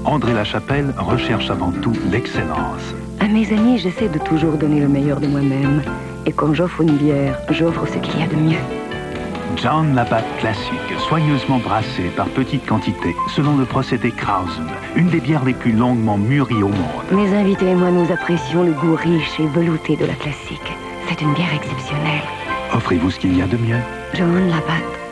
André Lachapelle recherche avant tout l'excellence. À mes amis, j'essaie de toujours donner le meilleur de moi-même. Et quand j'offre une bière, j'offre ce qu'il y a de mieux. John Labatt classique, soigneusement brassée par petites quantités, selon le procédé Krausen, une des bières les plus longuement mûries au monde. Mes invités et moi, nous apprécions le goût riche et velouté de la classique. C'est une bière exceptionnelle. Offrez-vous ce qu'il y a de mieux. John Labatt.